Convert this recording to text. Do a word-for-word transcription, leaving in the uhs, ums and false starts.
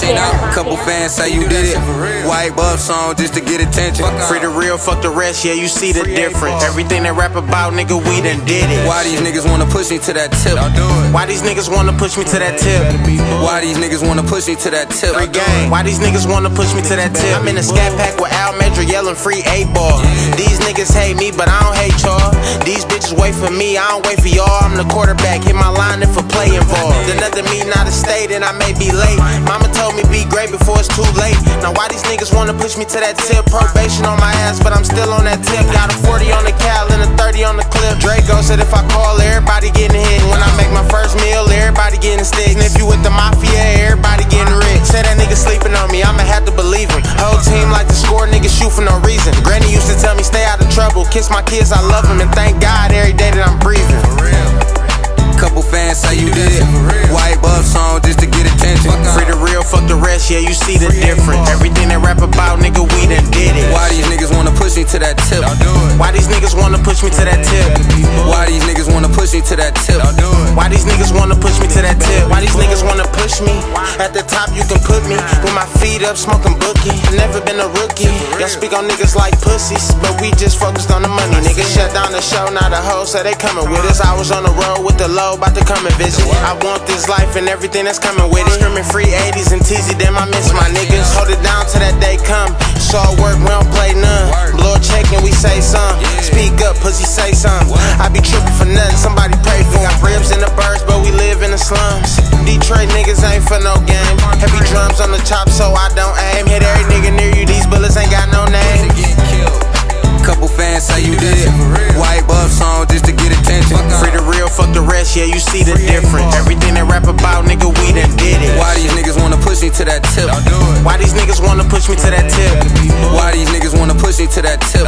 Couple fans say you did it. White buff song just to get attention. Free the real, fuck the rest, yeah, you see the difference. Everything they rap about, nigga, we done did it. Why these niggas wanna push me to that tip? Why these niggas wanna push me to that tip? Why these niggas wanna push me to that tip? Free gang. Why these niggas wanna push me to that tip? I'm in a scat pack with Al Medra yelling free eight ball. These niggas hate me, but I don't hate y'all. These bitches wait for me, I don't wait for y'all. I'm the quarterback, hit my line if a play involved. Another meeting out of state and I may be late. Mama told me be great before it's too late. Now why these niggas wanna push me to that tip? Probation on my ass, but I'm still on that tip. Got a forty on the cal and a thirty on the clip. Draco said if I call, everybody getting hit. When I make my first meal, everybody getting sticks. And if you with the mafia, everybody getting rich. Say that nigga sleeping on me, I'ma have to believe him. Whole team like to score, niggas shoot for no reason. Granny used to tell me stay out of trouble. Kiss my kids, I love them, and thank God every day that I'm breathing. Couple fans say you did it. White buff song just to get attention. Free the real, fuck the rest, yeah, you see the difference. Everything they rap about, nigga, we done did it. Why these niggas wanna push me to that tip? Why these niggas wanna push me to that tip? Why these niggas wanna push me to that tip? Why these niggas wanna push me to that tip? Why these niggas wanna push me? At the top you can put me with my feet up smoking bookie. Never been a rookie. Y'all speak on niggas like pussies, but we just focused on the money. Niggas shut down the show, now the hoes say they coming with us. I was on the road with the low, about to come and visit. I want this life and everything that's coming with it. Screaming free eighties and T Z, damn I miss my niggas. Hold it down till that day come. It's all work, we don't play none. Blow a check and we say some. Speak up, pussy, say something. I be tripping for nothing, somebody pray for. Got ribs in the birds, but we live in the slums. Detroit niggas ain't for no game. Heavy drums on the top so I don't aim. Hit every nigga near you, these bullets ain't got no name. Couple fans say you did it. White buff song just to get attention. Free the real, fuck the rest, yeah, you see the difference. Everything they rap about, nigga, we done did it. Why these niggas wanna push me to that tip? Why these niggas wanna push me to that tip? Why these niggas wanna push me to that tip?